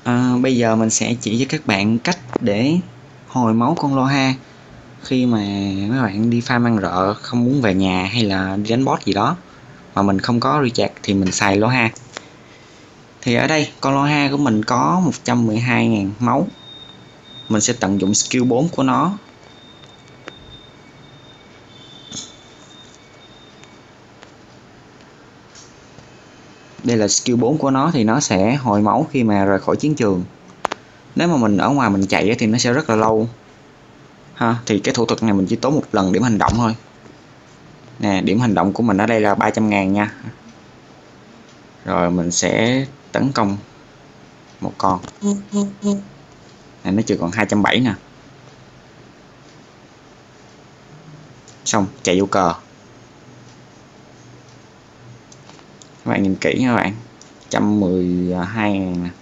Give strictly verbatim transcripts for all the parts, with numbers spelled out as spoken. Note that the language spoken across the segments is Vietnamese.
À, bây giờ mình sẽ chỉ cho các bạn cách để hồi máu con Loha khi mà mấy bạn đi farm ăn rợ không muốn về nhà hay là đi đánh boss gì đó mà mình không có recharge thì mình xài Loha. Thì ở đây con Loha của mình có một trăm mười hai nghìn máu, mình sẽ tận dụng skill bốn của nó. Đây là skill bốn của nó thì nó sẽ hồi máu khi mà rời khỏi chiến trường. Nếu mà mình ở ngoài mình chạy thì nó sẽ rất là lâu ha. Thì cái thủ thuật này mình chỉ tốn một lần điểm hành động thôi. Nè, điểm hành động của mình ở đây là ba trăm ngàn nha. Rồi mình sẽ tấn công một con này, nó chỉ còn hai trăm bảy mươi nè. Xong chạy vô cờ. Các bạn nhìn kỹ nha các bạn, một trăm mười hai ngàn nè.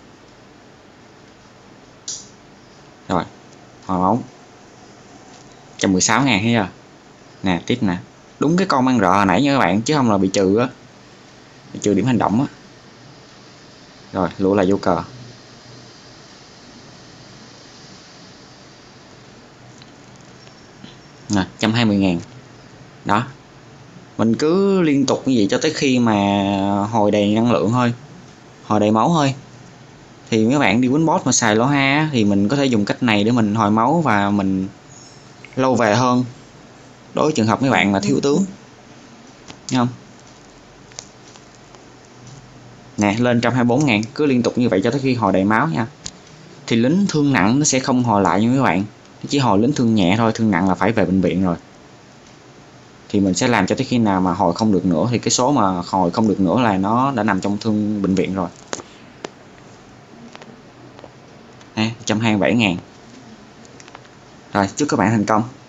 Rồi hồi máu một trăm mười sáu ngàn thấy chưa. Nè tiếp nè, đúng cái con mang rợ hồi nãy nha các bạn, chứ không là bị trừ á, bị trừ điểm hành động á. Rồi lụa là vô cờ. Nè một trăm hai mươi ngàn. Đó, mình cứ liên tục như vậy cho tới khi mà hồi đầy năng lượng thôi, hồi đầy máu thôi. Thì mấy bạn đi quýnh boss mà xài Loha thì mình có thể dùng cách này để mình hồi máu và mình lâu về hơn, đối với trường hợp mấy bạn mà thiếu tướng. Thấy không? Nè lên một trăm hai mươi bốn ngàn, cứ liên tục như vậy cho tới khi hồi đầy máu nha. Thì lính thương nặng nó sẽ không hồi lại nha mấy bạn, chỉ hồi lính thương nhẹ thôi, thương nặng là phải về bệnh viện rồi. Thì mình sẽ làm cho tới khi nào mà hồi không được nữa, thì cái số mà hồi không được nữa là nó đã nằm trong thương bệnh viện rồi. Nè một trăm hai mươi bảy ngàn. Rồi chúc các bạn thành công.